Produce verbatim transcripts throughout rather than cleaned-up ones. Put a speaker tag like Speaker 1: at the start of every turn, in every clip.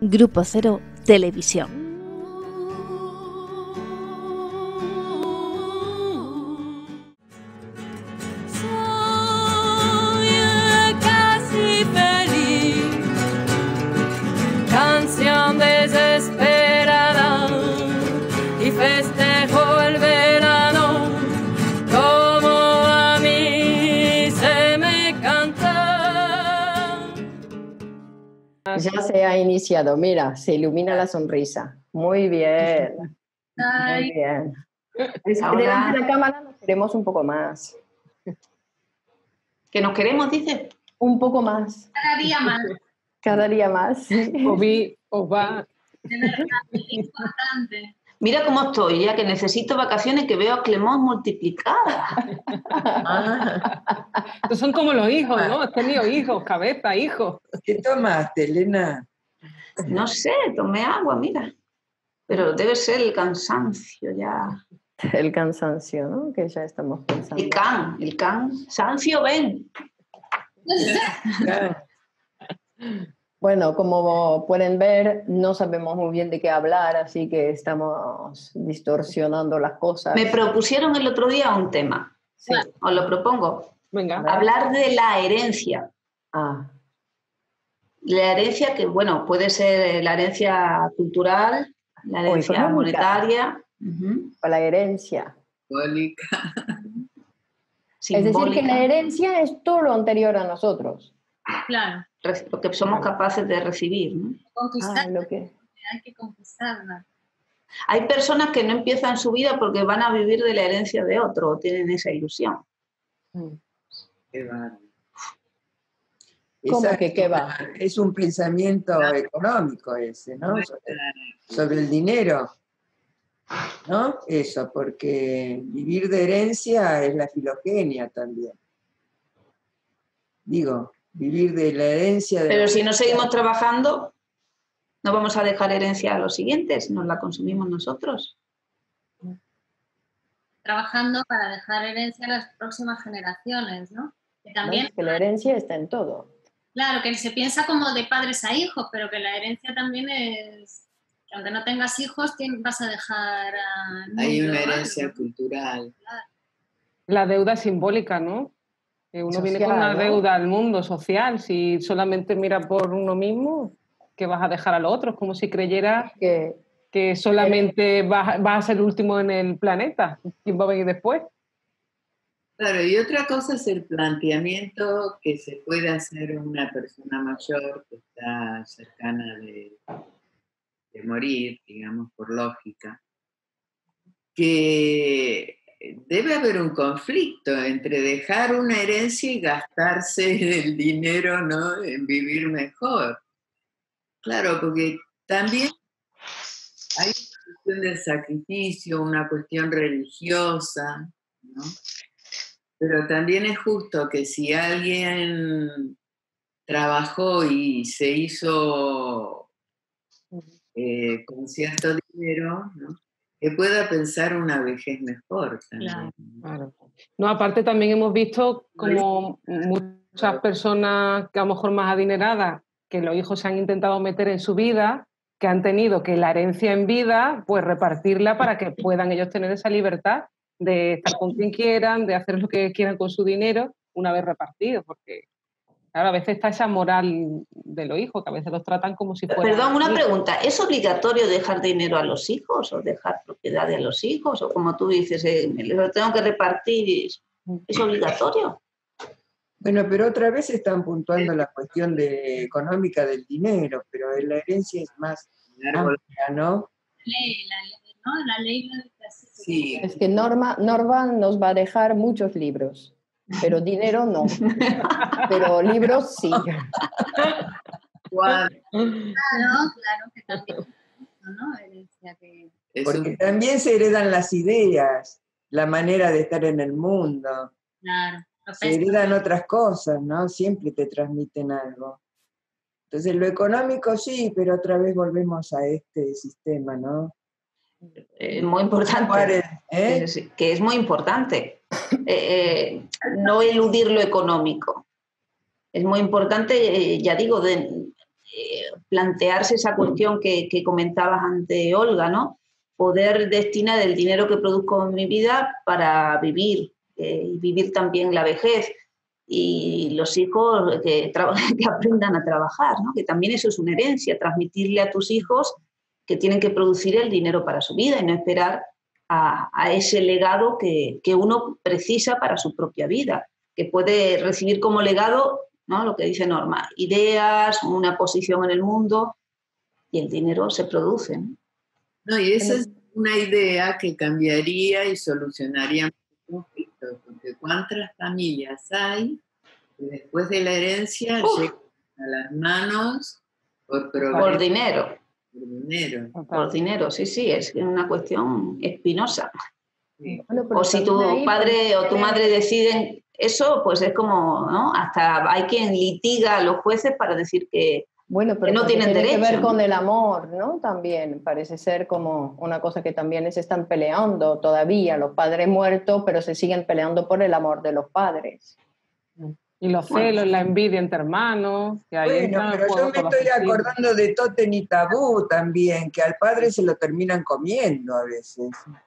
Speaker 1: Grupo Cero Televisión.
Speaker 2: Canción desesperada y festejo el verano como a mí se me canta.
Speaker 3: Ya se ha iniciado, mira, se ilumina la sonrisa. Muy bien,
Speaker 2: Ay.
Speaker 3: muy bien. Es que
Speaker 4: Ahora-
Speaker 3: delante de la cámara nos queremos un poco más.
Speaker 4: ¿Que nos queremos, dice?
Speaker 3: Un poco más.
Speaker 5: Cada día más.
Speaker 3: Cada día más. Sí.
Speaker 6: Os vi, os va.
Speaker 5: De verdad, es importante.
Speaker 4: Mira cómo estoy, ya que necesito vacaciones, que veo a Clemón multiplicada.
Speaker 6: Estos son como los hijos, ¿no? Has tenido hijos, cabeza, hijos.
Speaker 7: ¿Qué tomaste, Elena?
Speaker 4: No sé, tomé agua, mira. Pero debe ser el cansancio ya.
Speaker 3: El cansancio, ¿no? Que ya estamos pensando.
Speaker 4: El can, el cansancio, ven.
Speaker 3: Bueno, como pueden ver, no sabemos muy bien de qué hablar, así que estamos distorsionando las cosas.
Speaker 4: Me propusieron el otro día un tema.
Speaker 3: Sí.
Speaker 4: Os lo propongo.
Speaker 6: Venga.
Speaker 4: Hablar de la herencia.
Speaker 3: Ah,
Speaker 4: La herencia que, bueno, puede ser la herencia cultural, la herencia
Speaker 3: económica.
Speaker 4: monetaria, ujú,
Speaker 3: la herencia.
Speaker 7: Simbólica.
Speaker 3: Es decir, que
Speaker 4: simbólica,
Speaker 3: la herencia es todo lo anterior a nosotros.
Speaker 5: Claro,
Speaker 4: re- lo que somos capaces de recibir, ¿no?
Speaker 5: conquistar,
Speaker 3: Ah, lo que...
Speaker 5: hay que conquistarla.
Speaker 4: Hay personas que no empiezan su vida porque van a vivir de la herencia de otro o tienen esa ilusión.
Speaker 7: Qué bárbaro.
Speaker 3: ¿Cómo
Speaker 7: Esa
Speaker 3: que
Speaker 7: es
Speaker 3: qué
Speaker 7: una-
Speaker 3: va?
Speaker 7: Es un pensamiento económico ese, ¿no? Sobre, sobre el dinero, ¿no? Eso, porque vivir de herencia es la filogenia también. Digo, vivir de la herencia de...
Speaker 4: Pero si no seguimos trabajando, no vamos a dejar herencia a los siguientes, nos la consumimos nosotros.
Speaker 5: Trabajando para dejar herencia a las próximas generaciones, ¿no? Que también,
Speaker 3: ¿Ves? Que la herencia está en todo.
Speaker 5: claro, que se piensa como de padres a hijos, pero que la herencia también es, que aunque no tengas hijos, tien- vas a dejar a...
Speaker 8: Hay una herencia cultural.
Speaker 6: La deuda simbólica, ¿no? Que uno viene con
Speaker 3: Social,
Speaker 6: una
Speaker 3: ¿no?
Speaker 6: deuda al mundo social. Si solamente mira por uno mismo, ¿qué vas a dejar a los otros? Como si creyeras
Speaker 3: Que
Speaker 6: que solamente vas, vas a ser el último en el planeta. ¿Quién va a venir después?
Speaker 8: Claro, y otra cosa es el planteamiento que se puede hacer una persona mayor que está cercana de, de morir, digamos, por lógica, que debe haber un conflicto entre dejar una herencia y gastarse el dinero, ¿no?, en vivir mejor. Claro, porque también hay una cuestión del sacrificio, una cuestión religiosa, ¿no? Pero también es justo que si alguien trabajó y se hizo eh, con cierto dinero, ¿no?, que pueda pensar una vejez mejor también.
Speaker 6: Claro. No, aparte también hemos visto como muchas personas que a lo mejor más adineradas, que los hijos se han intentado meter en su vida, que han tenido que la herencia en vida, pues repartirla para que puedan ellos tener esa libertad de estar con quien quieran, de hacer lo que quieran con su dinero una vez repartido, porque claro, a veces está esa moral de los hijos, que a veces los tratan como si fueran...
Speaker 4: Perdón, una
Speaker 6: hijos.
Speaker 4: pregunta. ¿Es obligatorio dejar dinero a los hijos o dejar propiedades a los hijos? O como tú dices, eh, me lo tengo que repartir. ¿Es obligatorio?
Speaker 7: Bueno, pero otra vez están puntuando la cuestión de, económica del dinero, pero la herencia es más amplia, ¿no?
Speaker 5: Ley, la ley, ¿no? La ley lo dice así.
Speaker 8: Sí,
Speaker 3: es que Norma, Norma nos va a dejar muchos libros, pero dinero no. Pero libros sí.
Speaker 8: Juan,
Speaker 5: Claro, claro, que también, ¿no? Herencia que...
Speaker 8: es
Speaker 7: Porque
Speaker 8: un-
Speaker 7: también se heredan las ideas, la manera de estar en el mundo,
Speaker 5: Claro, lo
Speaker 7: se heredan otras cosas, ¿no? Siempre te transmiten algo. Entonces lo económico sí, pero otra vez volvemos a este sistema, ¿no?
Speaker 4: Es muy importante.
Speaker 7: Juárez, ¿eh?
Speaker 4: Es- que es muy importante. Eh, eh, no eludir lo económico. Es muy importante, eh, ya digo, de, eh, plantearse esa cuestión que, que comentabas ante Olga, ¿no? Poder destinar el dinero que produzco en mi vida para vivir eh, y vivir también la vejez. Y los hijos que, que aprendan a trabajar, ¿no? Que también eso es una herencia, transmitirle a tus hijos que tienen que producir el dinero para su vida y no esperar a, a ese legado que, que uno precisa para su propia vida, que puede recibir como legado, ¿no? Lo que dice Norma, ideas, una posición en el mundo, y el dinero se produce, ¿no?
Speaker 8: No, y esa es una idea que cambiaría y solucionaría muchos conflictos, porque cuántas familias hay que después de la herencia
Speaker 4: Uf.
Speaker 8: llegan a las manos por,
Speaker 4: Por dinero.
Speaker 8: por dinero.
Speaker 4: Por dinero, sí, sí, es una cuestión espinosa.
Speaker 8: Sí.
Speaker 3: Bueno, pero
Speaker 4: O si tu
Speaker 3: también ahí,
Speaker 4: padre
Speaker 3: pues,
Speaker 4: o tu madre deciden eso, pues es como, ¿no? Hasta hay quien litiga a los jueces para decir que,
Speaker 3: bueno, pero
Speaker 4: que no
Speaker 3: porque
Speaker 4: tienen
Speaker 3: tiene
Speaker 4: derecho.
Speaker 3: que ver
Speaker 4: ¿no?
Speaker 3: con el amor, ¿no? También parece ser como una cosa que también se están peleando todavía, los padres muertos, pero se siguen peleando por el amor de los padres.
Speaker 6: Y los
Speaker 4: Bueno.
Speaker 6: celos, la envidia entre hermanos, que ahí
Speaker 7: Bueno,
Speaker 6: entran en
Speaker 7: pero yo
Speaker 6: juego
Speaker 7: me
Speaker 6: todas las
Speaker 7: estoy
Speaker 6: cuestiones.
Speaker 7: acordando de Totem y Tabú también, que al padre se lo terminan comiendo a veces.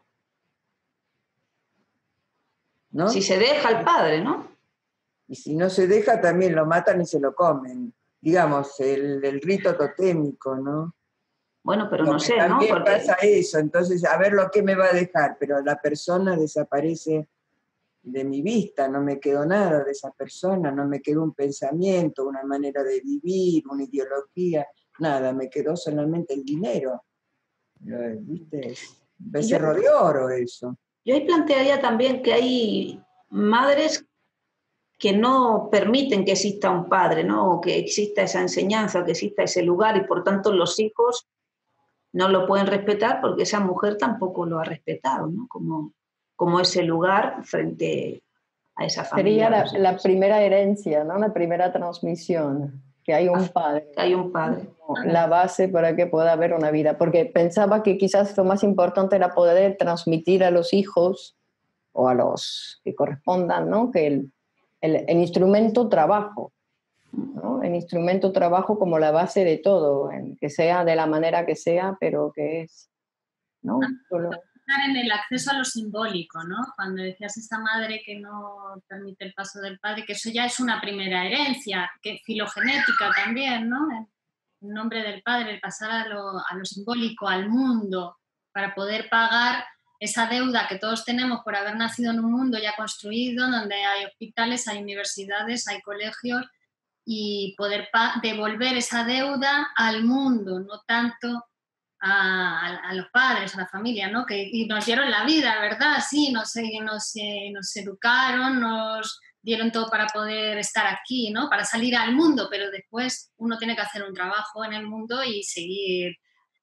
Speaker 7: ¿No?
Speaker 4: Si se deja al padre, ¿no?
Speaker 7: Y si no se deja, también lo matan y se lo comen. Digamos, el, el rito totémico, ¿no?
Speaker 4: Bueno, pero
Speaker 7: Lo
Speaker 4: no
Speaker 7: que
Speaker 4: sé, ¿no?
Speaker 7: también
Speaker 4: Porque
Speaker 7: pasa eso, entonces, a ver lo que me va a dejar, pero la persona desaparece de mi vista, no me quedó nada de esa persona, no me quedó un pensamiento, una manera de vivir, una ideología, nada, me quedó solamente el dinero. Lo- ¿Viste? Es un becerro de oro eso.
Speaker 4: yo ahí plantearía también que hay madres que no permiten que exista un padre, ¿no? O que exista esa enseñanza, que exista ese lugar, y por tanto los hijos no lo pueden respetar porque esa mujer tampoco lo ha respetado, ¿no? Como, como ese lugar frente a esa familia.
Speaker 3: Sería la,
Speaker 4: pues,
Speaker 3: la primera herencia, ¿no? La primera transmisión, que hay un padre.
Speaker 4: que hay un padre.
Speaker 3: La base para que pueda haber una vida, porque pensaba que quizás lo más importante era poder transmitir a los hijos o a los que correspondan, ¿no? Que el, el, el instrumento trabajo, ¿no? El instrumento trabajo como la base de todo, en que sea de la manera que sea, pero que es, ¿no? Solo...
Speaker 5: En el acceso a lo simbólico, ¿no? Cuando decías esta madre que no permite el paso del padre, que eso ya es una primera herencia, que filogenética también, ¿no? En nombre del padre, el pasar a lo, a lo simbólico, al mundo, para poder pagar esa deuda que todos tenemos por haber nacido en un mundo ya construido, donde hay hospitales, hay universidades, hay colegios, y poder devolver esa deuda al mundo, no tanto a, a los padres, a la familia, ¿no? Que y nos dieron la vida, ¿verdad? Sí, nos, nos, nos educaron, nos dieron todo para poder estar aquí, ¿no? Para salir al mundo, pero después uno tiene que hacer un trabajo en el mundo y seguir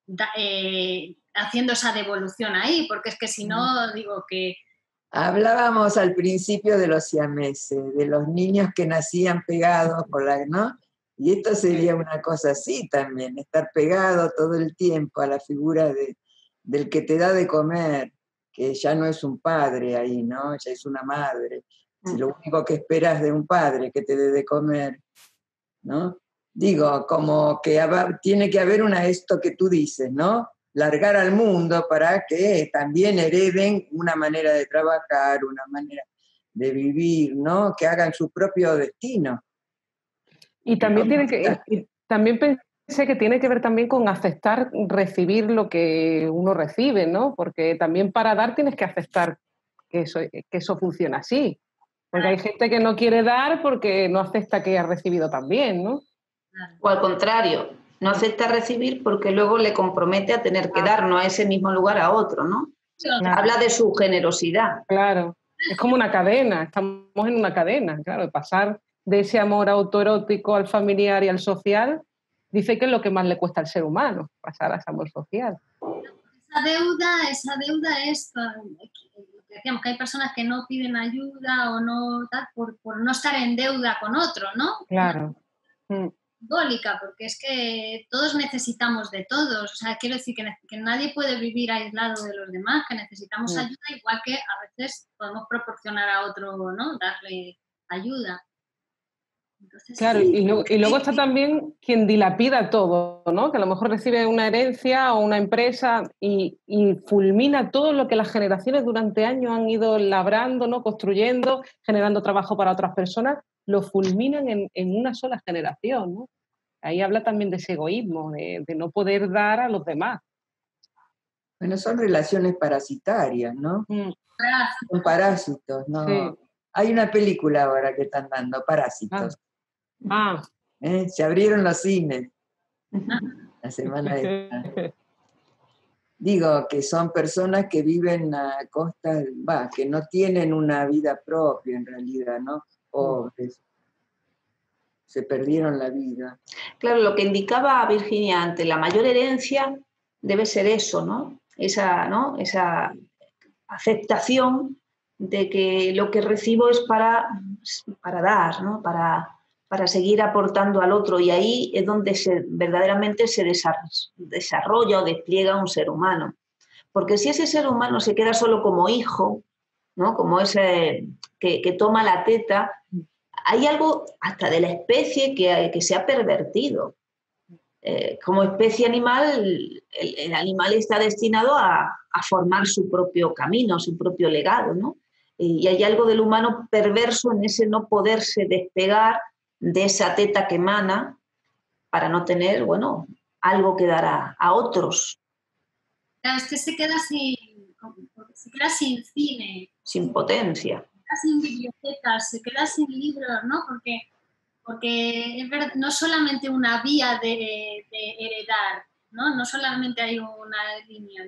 Speaker 5: eh, haciendo esa devolución ahí, porque es que si no, digo que...
Speaker 7: Hablábamos al principio de los siameses, de los niños que nacían pegados por la, ¿no? Y esto sería una cosa así también, estar pegado todo el tiempo a la figura de, del que te da de comer, que ya no es un padre ahí, ¿no? Ya es una madre. Si lo único que esperas de un padre que te dé de comer, ¿no? Digo, como que tiene que haber una esto que tú dices, ¿no? Largar al mundo para que también hereden una manera de trabajar, una manera de vivir, ¿no? Que hagan su propio destino.
Speaker 6: Y también, tiene que, y también pensé que tiene que ver también con aceptar recibir lo que uno recibe, ¿no? Porque también para dar tienes que aceptar que eso, que eso funciona así. Porque hay gente que no quiere dar porque no acepta que ha recibido también, ¿no?
Speaker 4: O al contrario, no acepta recibir porque luego le compromete a tener que dar, no a ese mismo lugar a otro, ¿no? Claro. Habla de su generosidad.
Speaker 6: Claro, es como una cadena, estamos en una cadena, claro, pasar de ese amor autoerótico al familiar y al social, dice que es lo que más le cuesta al ser humano, pasar a ese amor social.
Speaker 5: Esa deuda, esa deuda es, decíamos que hay personas que no piden ayuda o no, tal, por, por no estar en deuda con otro, ¿no?
Speaker 6: Claro. Mm.
Speaker 5: Simbólica, porque es que todos necesitamos de todos, o sea, quiero decir que, que nadie puede vivir aislado de los demás, que necesitamos mm. ayuda, igual que a veces podemos proporcionar a otro, ¿no? Darle ayuda. Entonces,
Speaker 6: Claro,
Speaker 5: sí,
Speaker 6: y luego, y luego está también quien dilapida todo, ¿no? Que a lo mejor recibe una herencia o una empresa y, y fulmina todo lo que las generaciones durante años han ido labrando, ¿no? Construyendo, generando trabajo para otras personas, lo fulminan en, en una sola generación, ¿no? Ahí habla también de ese egoísmo, de, de no poder dar a los demás.
Speaker 7: Bueno, son relaciones parasitarias, ¿no?
Speaker 6: Mm,
Speaker 7: Son parásitos, ¿no?
Speaker 6: sí.
Speaker 7: Hay una película ahora que están dando,
Speaker 6: Ah,
Speaker 7: Parásitos.
Speaker 6: ah.
Speaker 7: ¿Eh? Se abrieron los cines la semana esta. Digo que son personas que viven a costa, va, que no tienen una vida propia en realidad, ¿no? Pobres. Se perdieron la vida.
Speaker 4: Claro, lo que indicaba Virginia antes, la mayor herencia debe ser eso, ¿no? Esa, ¿no? Esa aceptación de que lo que recibo es para, para dar, ¿no? Para, para seguir aportando al otro. Y ahí es donde se, verdaderamente se desarrolla o despliega un ser humano. Porque si ese ser humano se queda solo como hijo, ¿no? Como ese que, que toma la teta, hay algo hasta de la especie que, que se ha pervertido. Eh, como especie animal, el, el animal está destinado a, a formar su propio camino, su propio legado, ¿no? Y hay algo del humano perverso en ese no poderse despegar de esa teta que emana para no tener, bueno, algo que dar a, a otros.
Speaker 5: Claro, es que se queda sin, se queda sin cine.
Speaker 4: Sin potencia.
Speaker 5: Se queda sin bibliotecas, se queda sin libros, ¿no? Porque, porque es verdad, no solamente una vía de, de heredar, ¿no? No solamente hay una línea,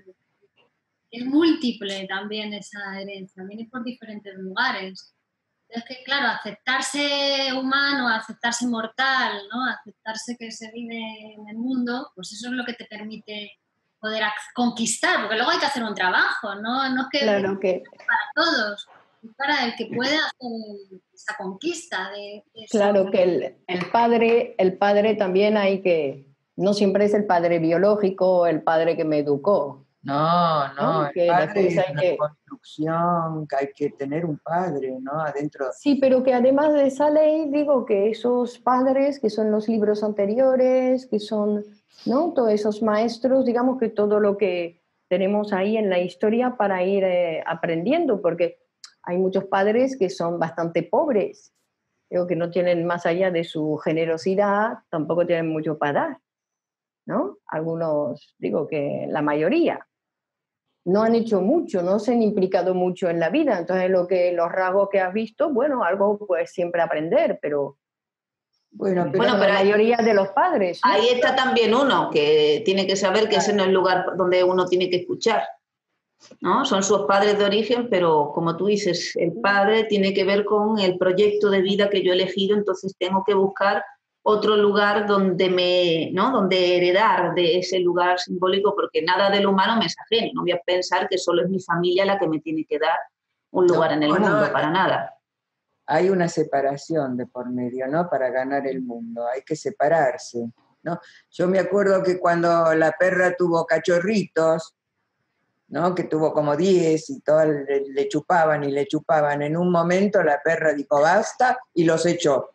Speaker 5: es múltiple también esa herencia, viene por diferentes lugares. Es que, claro, aceptarse humano, aceptarse mortal, ¿no? Aceptarse que se vive en el mundo, pues eso es lo que te permite poder conquistar, porque luego hay que hacer un trabajo, ¿no? No es que,
Speaker 3: claro que
Speaker 5: para todos, es para el que pueda hacer esa conquista. De, de
Speaker 3: claro que el, el padre, el padre también hay que, no siempre es el padre biológico, el padre que me educó.
Speaker 7: No, no,
Speaker 3: ¿no?
Speaker 7: el
Speaker 3: Que
Speaker 7: padre es
Speaker 3: hay
Speaker 7: una
Speaker 3: que...
Speaker 7: construcción, que hay que tener un padre, ¿no? Adentro.
Speaker 3: Sí, pero que además de esa ley, digo que esos padres, que son los libros anteriores, que son, ¿no? Todos esos maestros, digamos que todo lo que tenemos ahí en la historia para ir eh, aprendiendo, porque hay muchos padres que son bastante pobres, digo que no tienen más allá de su generosidad, tampoco tienen mucho para dar, ¿no? Algunos, digo que la mayoría. No han hecho mucho, no se han implicado mucho en la vida. Entonces, lo que, los rasgos que has visto, bueno, algo pues siempre aprender, pero
Speaker 7: bueno, pero,
Speaker 4: bueno, pero
Speaker 3: la mayoría de los padres, ¿no?
Speaker 4: Ahí está también uno que tiene que saber que ese no es el lugar donde uno tiene que escuchar, ¿no? Son sus padres de origen, pero como tú dices, el padre tiene que ver con el proyecto de vida que yo he elegido, entonces tengo que buscar otro lugar donde me, ¿no? Donde heredar de ese lugar simbólico, porque nada del humano me es ajeno. No voy a pensar que solo es mi familia la que me tiene que dar un lugar no, en el no, mundo, no, para nada.
Speaker 7: Hay una separación de por medio, ¿no? Para ganar el mundo, hay que separarse, ¿no? Yo me acuerdo que cuando la perra tuvo cachorritos, ¿no? Que tuvo como diez y todas le, le chupaban y le chupaban, en un momento la perra dijo basta y los echó.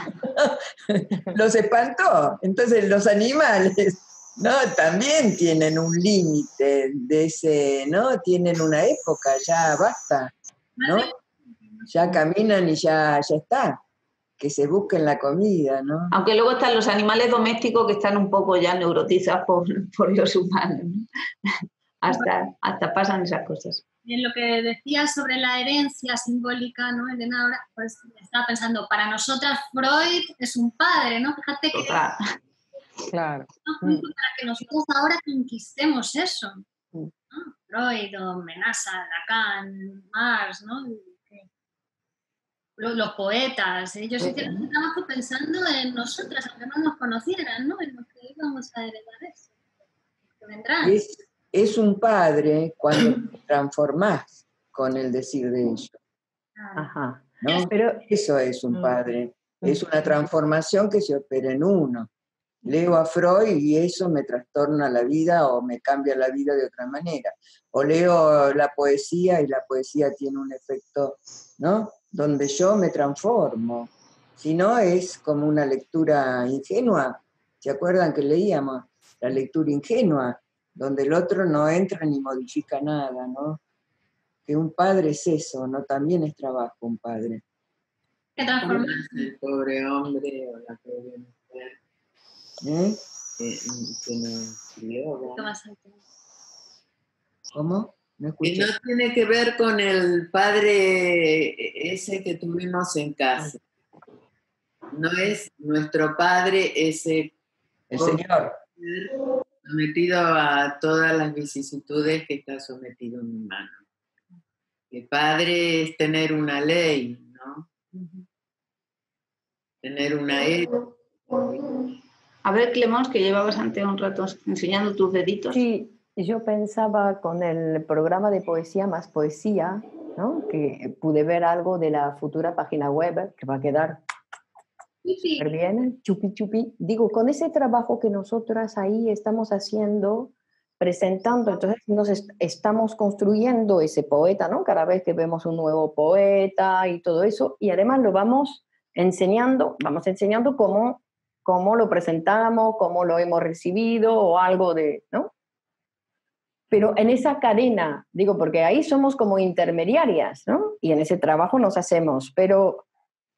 Speaker 7: Los espantó. Entonces los animales, ¿no? También tienen un límite de ese, ¿no? Tienen una época, ya basta, ¿no? Ya caminan y ya, ya está. Que se busquen la comida, ¿no?
Speaker 4: Aunque luego están los animales domésticos que están un poco ya neurotizados por, por los humanos, ¿no? Hasta, hasta pasan esas cosas.
Speaker 5: En lo que decías sobre la herencia simbólica, ¿no, Elena? Ahora, pues estaba pensando, para nosotras Freud es un padre, ¿no? Fíjate que...
Speaker 4: Total.
Speaker 6: Claro.
Speaker 5: ¿no? Para que nosotros ahora conquistemos eso, ¿no? Freud, o Menasa, Lacan, Marx, ¿no? Los, los poetas, ellos hicieron un trabajo pensando en nosotras, aunque no nos conocieran, ¿no? En lo que íbamos a heredar eso, que vendrán.
Speaker 7: Es, es un padre cuando te transformás con el decir de ellos.
Speaker 3: Ajá.
Speaker 7: ¿No?
Speaker 3: Pero,
Speaker 7: eso es un padre. Es una transformación que se opera en uno. Leo a Freud y eso me trastorna la vida o me cambia la vida de otra manera. O leo la poesía y la poesía tiene un efecto, ¿no? Donde yo me transformo. Si no, es como una lectura ingenua. ¿Se acuerdan que leíamos? La lectura ingenua, donde el otro no entra ni modifica nada, ¿no? Que un padre es eso, ¿no? También es trabajo un padre.
Speaker 5: ¿Qué transforma?
Speaker 8: El pobre hombre o la pobre mujer
Speaker 7: ¿Eh?
Speaker 8: que, que nos crió, ¿no?
Speaker 5: ¿Qué más hay?
Speaker 7: ¿Cómo? No
Speaker 8: Que
Speaker 7: escuché.
Speaker 8: no tiene que ver con el padre ese que tuvimos en casa. No es nuestro padre ese
Speaker 7: El Señor.
Speaker 8: sometido a todas las vicisitudes que está sometido un humano. El padre es tener una ley, ¿no? Tener una ética.
Speaker 4: A ver, Clemons, que llevabas ante un rato enseñando tus deditos.
Speaker 3: Sí, yo pensaba con el programa de poesía más poesía, ¿no? Que pude ver algo de la futura página web que va a quedar súper bien, chupi chupi. Digo, con ese trabajo que nosotras ahí estamos haciendo, presentando, entonces nos est estamos construyendo ese poeta, ¿no? Cada vez que vemos un nuevo poeta y todo eso, y además lo vamos enseñando, vamos enseñando cómo, cómo lo presentamos, cómo lo hemos recibido o algo de, ¿no? Pero en esa cadena, digo, porque ahí somos como intermediarias, ¿no? Y en ese trabajo nos hacemos, pero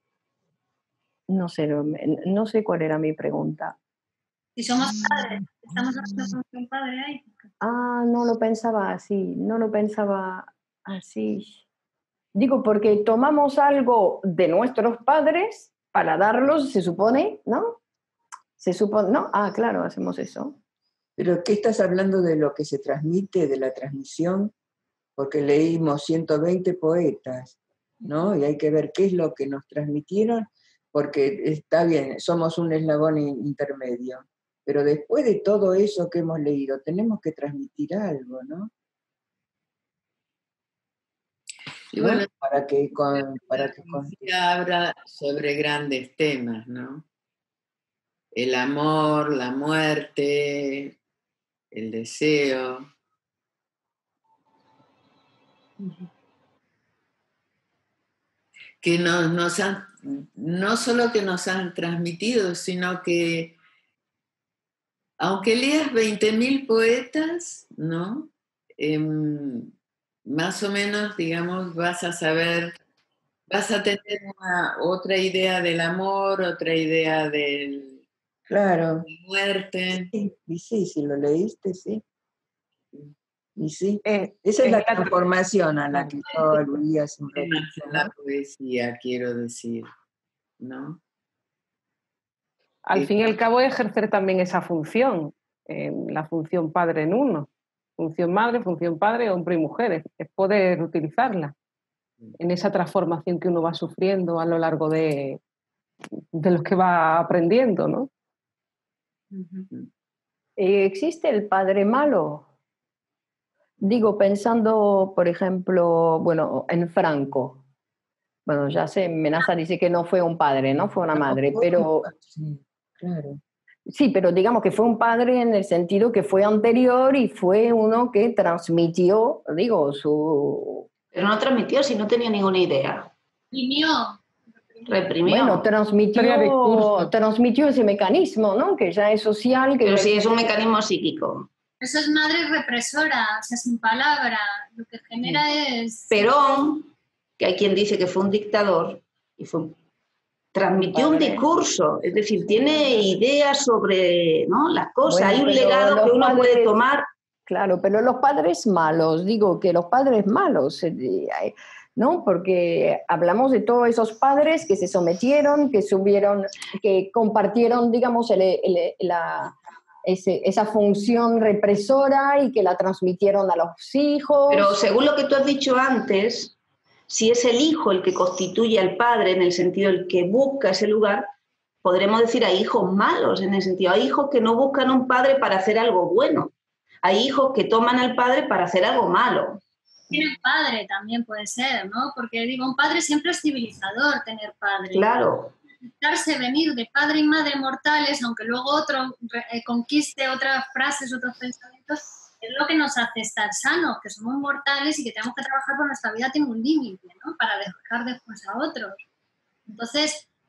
Speaker 3: no sé, no, no sé cuál era mi pregunta.
Speaker 5: Si somos padres, estamos haciendo un padre ahí.
Speaker 3: Ah, no lo pensaba así, no lo pensaba así. Digo, porque tomamos algo de nuestros padres para darlos, se supone, ¿no? Se supone, ¿no? Ah, claro, hacemos eso.
Speaker 7: ¿Pero qué estás hablando de lo que se transmite, de la transmisión? Porque leímos ciento veinte poetas, ¿no? Y hay que ver qué es lo que nos transmitieron, porque está bien, somos un eslabón intermedio, pero después de todo eso que hemos leído, tenemos que transmitir algo, ¿no?
Speaker 8: Y
Speaker 7: ¿No?
Speaker 8: bueno,
Speaker 7: para que con, para que con...
Speaker 8: habla sobre grandes temas, ¿no? El amor, la muerte, el deseo. Que nos, nos han, no solo que nos han transmitido, sino que aunque leas veinte mil poetas, ¿no? Eh, más o menos, digamos, vas a saber, vas a tener una, otra idea del amor, otra idea del,
Speaker 7: Claro.
Speaker 8: de la muerte.
Speaker 7: Sí, y sí, si lo leíste, sí. Y sí,
Speaker 6: Eh,
Speaker 7: esa es la
Speaker 6: es la-
Speaker 7: transformación a la que yo aludía hace un ratito,
Speaker 8: En la
Speaker 7: ¿no?
Speaker 8: poesía, quiero decir, ¿no?
Speaker 6: Al
Speaker 8: Sí.
Speaker 6: fin y al cabo, ejercer también esa función, eh, la función padre en uno. Función madre, función padre, hombre y mujer, es, es poder utilizarla en esa transformación que uno va sufriendo a lo largo de, de lo que va aprendiendo, ¿no?
Speaker 3: Eh, ¿Existe el padre malo? Digo, pensando, por ejemplo, bueno, en Franco. Bueno, ya sé, Menaza dice que no fue un padre, no fue una madre, pero
Speaker 7: Sí, claro.
Speaker 3: sí, pero digamos que fue un padre en el sentido que fue anterior y fue uno que transmitió, digo, su...
Speaker 4: Pero no transmitió si no tenía ninguna idea.
Speaker 5: Reprimió.
Speaker 4: Reprimió.
Speaker 3: Bueno,
Speaker 6: Historia de
Speaker 3: transmitió,
Speaker 6: discurso.
Speaker 3: transmitió ese mecanismo, ¿no? Que ya es social. Que
Speaker 4: Pero
Speaker 3: ya
Speaker 4: sí es un mecanismo psíquico.
Speaker 5: Eso es madre represora, o sea, sin palabra. Lo que genera es...
Speaker 4: Perón, que hay quien dice que fue un dictador, y fue, transmitió un
Speaker 3: Padre.
Speaker 4: discurso, es decir, tiene ideas sobre, ¿no?, las cosas.
Speaker 3: Bueno,
Speaker 4: hay un
Speaker 3: pero
Speaker 4: legado
Speaker 3: los
Speaker 4: que uno puede
Speaker 3: padres-
Speaker 4: tomar.
Speaker 3: Claro, pero los padres malos, digo que los padres malos, eh, eh, ¿no? Porque hablamos de todos esos padres que se sometieron, que subieron, que compartieron, digamos, el- el- la, ese- esa función represora y que la transmitieron a los hijos.
Speaker 4: Pero según lo que tú has dicho antes, si es el hijo el que constituye al padre, en el sentido el que busca ese lugar, podremos decir hay hijos malos, en el sentido, hay hijos que no buscan un padre para hacer algo bueno. Hay hijos que toman al padre para hacer algo malo.
Speaker 5: Tiene padre también puede ser, ¿no? Porque digo, un padre siempre es civilizador tener padre.
Speaker 4: Claro.
Speaker 5: Darse venir de padre y madre mortales, aunque luego otro eh, conquiste otras frases, otros pensamientos, es lo que nos hace estar sanos, que somos mortales y que tenemos que trabajar por nuestra vida, tiene un límite, ¿no? Para dejar después a otros. Entonces,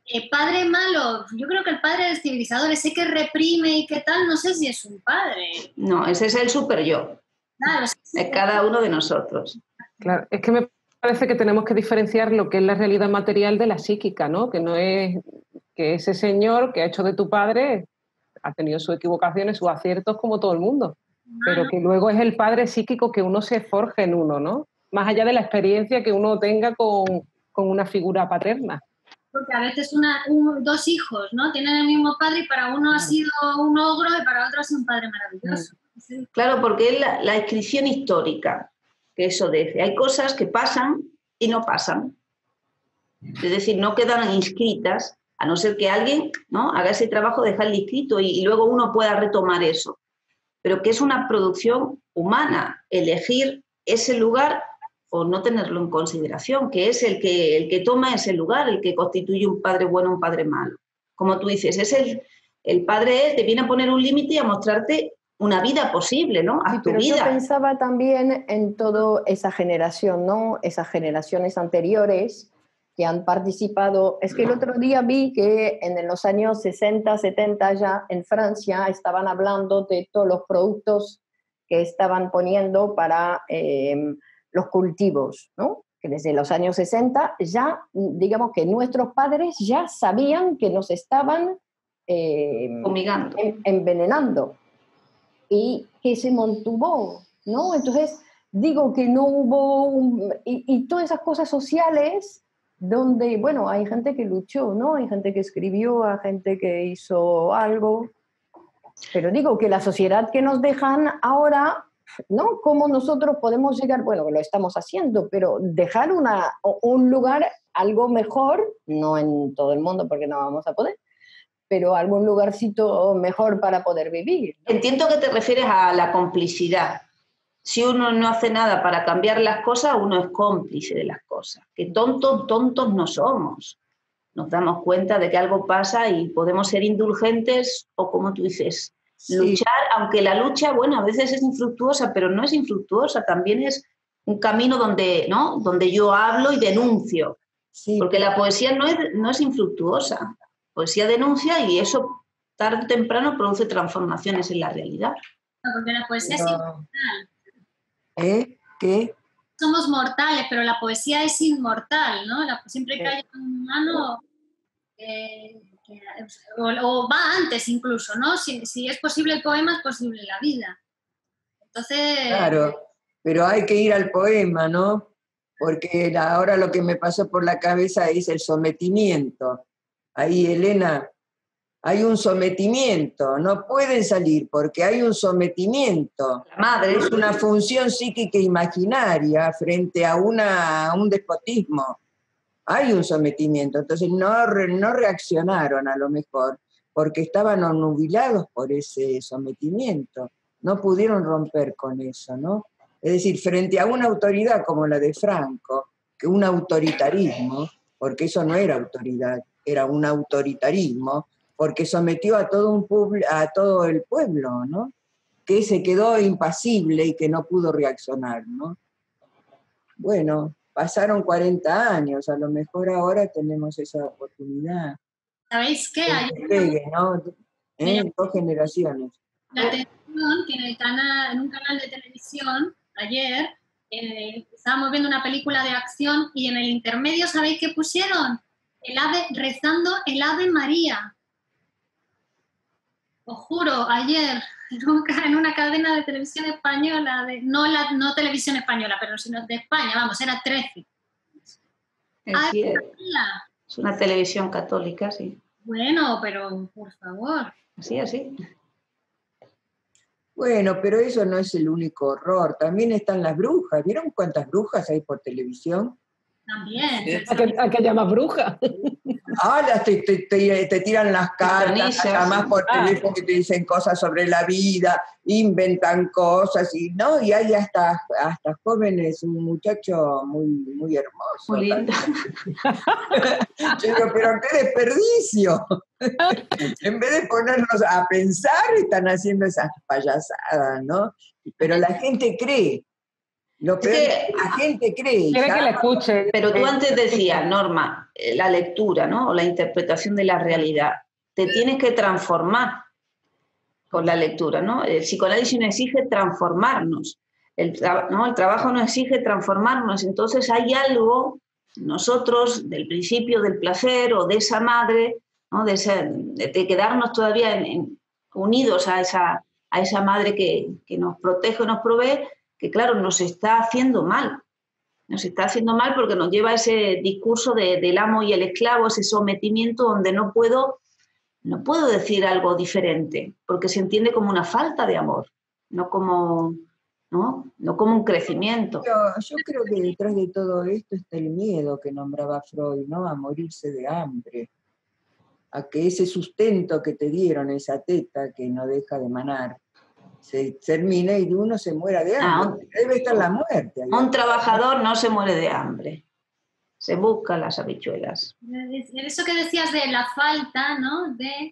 Speaker 5: Eh, padre malo, yo creo que el padre es civilizador, ese que reprime y que tal, no sé si es un padre.
Speaker 4: No, ese es el super yo.
Speaker 5: Claro, sí, sí.
Speaker 4: De cada uno de nosotros.
Speaker 6: Claro, es que me parece que tenemos que diferenciar lo que es la realidad material de la psíquica, ¿no? Que no es que ese señor que ha hecho de tu padre ha tenido sus equivocaciones, sus aciertos como todo el mundo, pero que luego es el padre psíquico que uno se forja en uno, ¿no? Más allá de la experiencia que uno tenga con, con una figura paterna.
Speaker 5: Porque a veces una, un, dos hijos, ¿no? Tienen el mismo padre y para uno ha sido un ogro y para otro ha sido un padre maravilloso. Sí.
Speaker 4: Claro, porque es la, la inscripción histórica que eso dice. Hay cosas que pasan y no pasan. Es decir, no quedan inscritas, a no ser que alguien, ¿no?, haga ese trabajo de dejarlo inscrito y, y luego uno pueda retomar eso. Pero que es una producción humana, elegir ese lugar o no tenerlo en consideración, que es el que, el que toma ese lugar, el que constituye un padre bueno o un padre malo. Como tú dices, es el, el padre te viene a poner un límite y a mostrarte una vida posible, ¿no? A
Speaker 3: sí,
Speaker 4: tu
Speaker 3: pero
Speaker 4: vida.
Speaker 3: Yo pensaba también en toda esa generación, ¿no? Esas generaciones anteriores que han participado. Es que el otro día vi que en los años sesenta, setenta ya en Francia estaban hablando de todos los productos que estaban poniendo para eh, los cultivos, ¿no? Que desde los años sesenta ya, digamos que nuestros padres ya sabían que nos estaban eh,
Speaker 4: fumigando,
Speaker 3: en, envenenando y que se mantuvo, ¿no? Entonces digo que no hubo un, y, y todas esas cosas sociales donde, bueno, hay gente que luchó, ¿no? Hay gente que escribió, hay gente que hizo algo, pero digo que la sociedad que nos dejan ahora, ¿no? ¿Cómo nosotros podemos llegar? Bueno, lo estamos haciendo, pero dejar una, un lugar, algo mejor, no en todo el mundo porque no vamos a poder, pero algún lugarcito mejor para poder vivir, ¿no?
Speaker 4: Entiendo que te refieres a la complicidad. Si uno no hace nada para cambiar las cosas, uno es cómplice de las cosas. Que tontos, tontos no somos. Nos damos cuenta de que algo pasa y podemos ser indulgentes o, como tú dices, sí, luchar, aunque la lucha, bueno, a veces es infructuosa, pero no es infructuosa, también es un camino donde, ¿no?, donde yo hablo y denuncio. Sí. Porque la poesía no es, no es infructuosa. La poesía denuncia y eso tarde o temprano produce transformaciones en la realidad.
Speaker 5: No, porque la poesía no. es inmortal.
Speaker 7: ¿Eh? ¿Qué?
Speaker 5: Somos mortales, pero la poesía es inmortal, ¿no? La, siempre que haya un humano, eh, que, o, o va antes incluso, ¿no? Si, si es posible el poema, es posible la vida. Entonces...
Speaker 7: Claro, pero hay que ir al poema, ¿no? Porque ahora lo que me pasó por la cabeza es el sometimiento. Ahí, Elena, hay un sometimiento, no pueden salir porque hay un sometimiento.
Speaker 4: La madre
Speaker 7: es una función psíquica imaginaria frente a, una, a un despotismo. Hay un sometimiento, entonces no, no reaccionaron a lo mejor porque estaban obnubilados por ese sometimiento. No pudieron romper con eso, ¿no? Es decir, frente a una autoridad como la de Franco, que un autoritarismo, porque eso no era autoridad, era un autoritarismo, porque sometió a todo, un pueblo, a todo el pueblo, ¿no? Que se quedó impasible y que no pudo reaccionar, ¿no? Bueno, pasaron cuarenta años, a lo mejor ahora tenemos esa oportunidad.
Speaker 5: ¿Sabéis qué?
Speaker 7: Hay pegue, ¿no? ¿Eh? Dos generaciones.
Speaker 5: La televisión, que en, el canal, en un canal de televisión, ayer, eh, estábamos viendo una película de acción y en el intermedio, ¿sabéis qué pusieron? El ave, rezando el Ave María. Os juro, ayer, en, un, en una cadena de televisión española, de, no, la, no televisión española, pero sino de España, vamos, era trece.
Speaker 4: Sí, es una televisión católica, sí.
Speaker 5: Bueno, pero por favor.
Speaker 4: Así, así.
Speaker 7: Bueno, pero eso no es el único horror. También están las brujas. ¿Vieron cuántas brujas hay por televisión?
Speaker 5: También.
Speaker 6: ¿A qué, a qué llamas bruja?
Speaker 7: Ah, las te, te, te, te tiran las cartas, además por
Speaker 6: ah.
Speaker 7: teléfono que te dicen cosas sobre la vida, inventan cosas, y no, y hay hasta, hasta jóvenes, un muchacho muy, muy hermoso.
Speaker 4: Muy lindo.
Speaker 7: Yo digo, pero qué desperdicio. En vez de ponernos a pensar, están haciendo esas payasadas, ¿no? Pero la gente cree. Lo peor es que la gente cree.
Speaker 6: Quiere que le escuche.
Speaker 4: Pero tú antes decías, Norma, la lectura, ¿no? O la interpretación de la realidad. Te tienes que transformar con la lectura, ¿no? El psicoanálisis nos exige transformarnos. El, tra- ¿no? El trabajo nos exige transformarnos. Entonces hay algo, nosotros, del principio del placer o de esa madre, ¿no? de, ese, de, de quedarnos todavía en, en, unidos a esa, a esa madre que, que nos protege, nos provee, que claro, nos está haciendo mal. Nos está haciendo mal porque nos lleva a ese discurso de, del amo y el esclavo, ese sometimiento donde no puedo, no puedo decir algo diferente, porque se entiende como una falta de amor, no como, ¿no? No como un crecimiento.
Speaker 7: Yo, yo creo que detrás de todo esto está el miedo que nombraba Freud, ¿no? A morirse de hambre, a que ese sustento que te dieron, esa teta que no deja de manar, se termine y uno se muera de hambre. Ah, debe estar la muerte.
Speaker 4: Un ahí. Trabajador no se muere de hambre, se busca las habichuelas.
Speaker 5: Eso que decías de la falta, ¿no? De,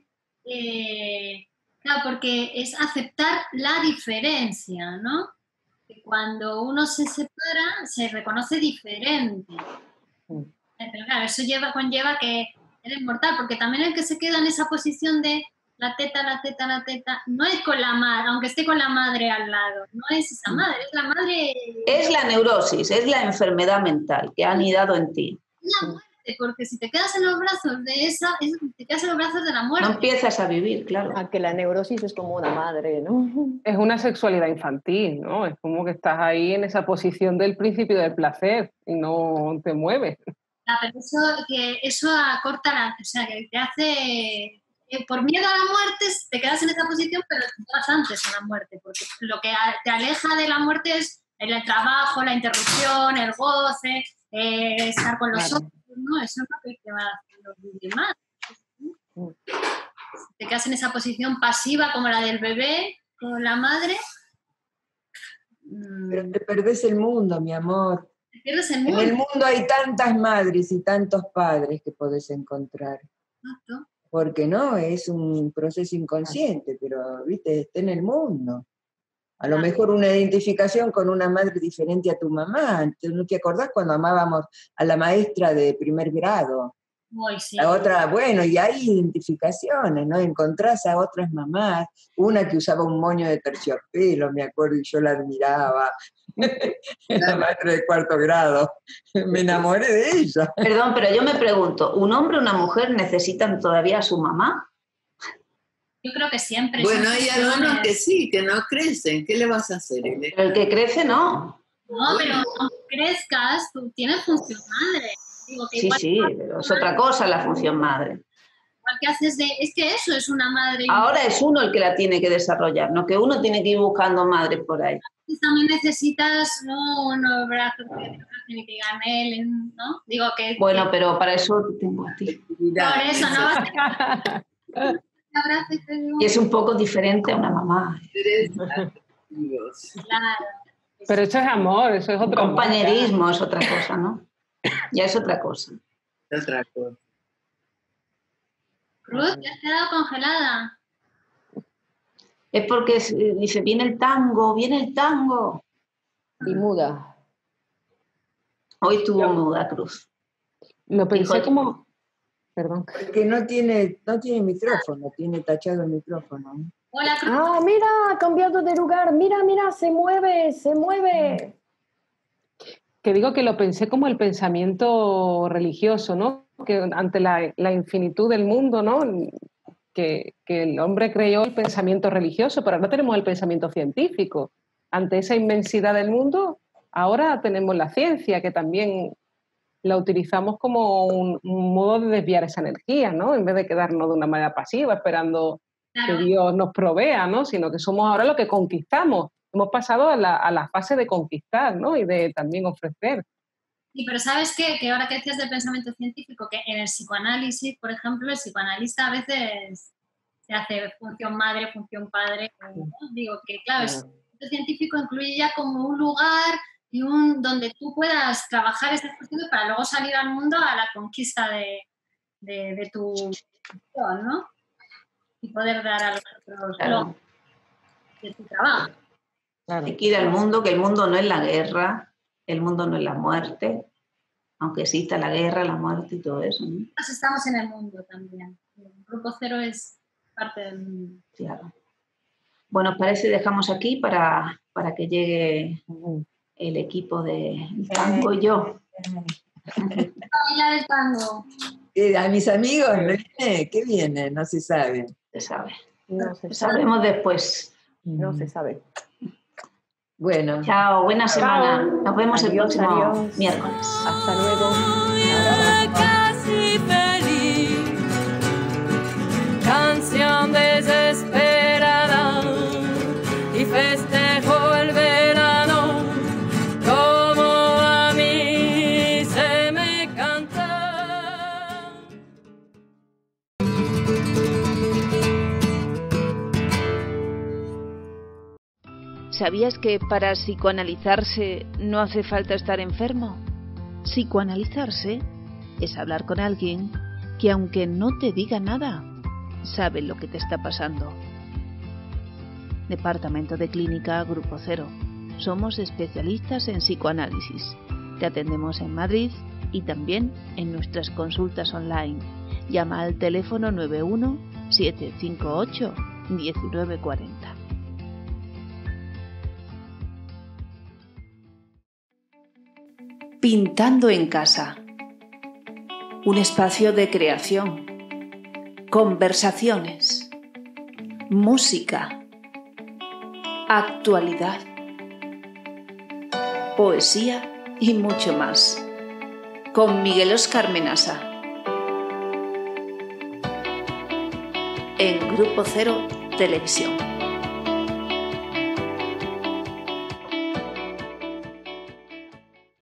Speaker 5: eh, claro, porque es aceptar la diferencia, ¿no? Que cuando uno se separa, se reconoce diferente. Pero claro, eso lleva, conlleva que eres mortal, porque también el que se queda en esa posición de la teta, la teta, la teta, no es con la madre, aunque esté con la madre al lado, no es esa madre, es la madre...
Speaker 4: Es la neurosis, es la enfermedad mental que ha anidado en ti.
Speaker 5: La muerte, porque si te quedas en los brazos de esa, es, te quedas en los brazos de la muerte.
Speaker 4: No empiezas a vivir, claro.
Speaker 3: A que la neurosis es como una madre, ¿no?
Speaker 6: Es una sexualidad infantil, ¿no? Es como que estás ahí en esa posición del principio del placer y no te mueves.
Speaker 5: Ah, pero eso, que eso acorta la... O sea, que te hace... Por miedo a la muerte te quedas en esa posición, pero te vas antes a la muerte, porque lo que te aleja de la muerte es el trabajo, la interrupción, el goce, eh, estar con los claro. otros, ¿no? Eso es lo que te va haciendo vivir más. Si te quedas en esa posición pasiva como la del bebé con la madre.
Speaker 7: Pero te perdés el mundo, mi amor.
Speaker 5: Te pierdes el mundo.
Speaker 7: En el mundo hay tantas madres y tantos padres que podés encontrar.
Speaker 5: Exacto.
Speaker 7: Porque no, es un proceso inconsciente, pero viste, está en el mundo. A lo mejor una identificación con una madre diferente a tu mamá. ¿No te acordás cuando amábamos a la maestra de primer grado?
Speaker 5: Muy, sí.
Speaker 7: La otra, bueno, y hay identificaciones, ¿no? Encontrás a otras mamás, una que usaba un moño de terciopelo, me acuerdo, y yo la admiraba. La maestra de cuarto grado. Me enamoré de ella.
Speaker 4: Perdón, pero yo me pregunto, ¿un hombre o una mujer necesitan todavía a su mamá?
Speaker 5: Yo creo que siempre.
Speaker 8: Bueno, hay algunos que sí, que no crecen. ¿Qué le vas a hacer?
Speaker 4: Pero el que crece, no.
Speaker 5: No, pero aunque crezcas, tú tienes función madre. Digo, que
Speaker 4: sí, sí, pero es otra cosa la función madre.
Speaker 5: Igual que haces de... Es que eso es una madre.
Speaker 4: Ahora es uno el que la tiene que desarrollar, no que uno tiene que ir buscando madres por ahí.
Speaker 5: También necesitas, ¿no?, unos brazos que tiene que ganar, ¿no? Digo que...
Speaker 4: Bueno,
Speaker 5: que...
Speaker 4: pero para eso te tengo a ti.
Speaker 5: Por eso, ¿no?
Speaker 4: Y es un poco diferente a una mamá.
Speaker 5: Claro.
Speaker 6: Pero eso es amor, eso es otro
Speaker 4: compañerismo,
Speaker 6: amor,
Speaker 4: es otra cosa, ¿no? Ya es otra cosa.
Speaker 8: Es otra cosa.
Speaker 5: Ruth, ¿te has quedado congelada?
Speaker 4: Es porque dice, viene el tango, viene el tango.
Speaker 3: Y muda.
Speaker 4: Hoy estuvo muda, Cruz.
Speaker 6: Lo pensé Dijo, como... Perdón.
Speaker 7: Porque no tiene, no tiene micrófono, tiene tachado el micrófono.
Speaker 5: Hola, Cruz.
Speaker 3: Ah, mira, ha cambiado de lugar. Mira, mira, se mueve, se mueve.
Speaker 6: Que digo que lo pensé como el pensamiento religioso, ¿no? Que ante la, la infinitud del mundo, ¿no? Que, que el hombre creyó el pensamiento religioso, pero ahora tenemos el pensamiento científico. Ante esa inmensidad del mundo, ahora tenemos la ciencia, que también la utilizamos como un, un modo de desviar esa energía, ¿no? En vez de quedarnos de una manera pasiva, esperando claro. que Dios nos provea, ¿no? Sino que somos ahora lo que conquistamos. Hemos pasado a la, a la fase de conquistar, ¿no? Y de también ofrecer.
Speaker 5: Sí, pero ¿sabes qué? Que ahora que decías del pensamiento científico, que en el psicoanálisis, por ejemplo, el psicoanalista a veces se hace función madre, función padre. ¿No? Digo que, claro, el pensamiento científico incluye ya como un lugar y un donde tú puedas trabajar estas cuestiones para luego salir al mundo a la conquista de, de, de tu función, ¿no? Y poder dar a los otros claro. de tu trabajo.
Speaker 6: Claro.
Speaker 4: Liquida el mundo, que el mundo no es la guerra, el mundo no es la muerte, aunque exista la guerra, la muerte y todo eso, ¿no?
Speaker 5: Nosotros estamos en el mundo también. El Grupo Cero es parte del mundo.
Speaker 4: Claro. Bueno, os parece, dejamos aquí para, para que llegue el equipo de tango y yo.
Speaker 5: Bailar el tango.
Speaker 7: Eh, A mis amigos, ¿no viene? ¿Qué viene? No se sabe.
Speaker 4: Se sabe.
Speaker 3: No se sabe.
Speaker 4: Sabremos después.
Speaker 3: No se sabe.
Speaker 7: Bueno,
Speaker 4: Chao, buena semana. Nos vemos el
Speaker 3: Adiós,
Speaker 4: próximo
Speaker 3: adiós.
Speaker 4: miércoles.
Speaker 3: Hasta luego.
Speaker 2: Era casi feliz, canción desesperada, y festejo el verano como a mí se me canta.
Speaker 1: ¿Sabías que para psicoanalizarse no hace falta estar enfermo? Psicoanalizarse es hablar con alguien que, aunque no te diga nada, sabe lo que te está pasando. Departamento de Clínica Grupo Cero. Somos especialistas en psicoanálisis. Te atendemos en Madrid y también en nuestras consultas online. Llama al teléfono nueve uno siete cinco ocho uno nueve cuatro cero. Pintando en casa. Un espacio de creación, conversaciones, música, actualidad, poesía y mucho más. Con Miguel Óscar Menasa. En Grupo Cero Televisión.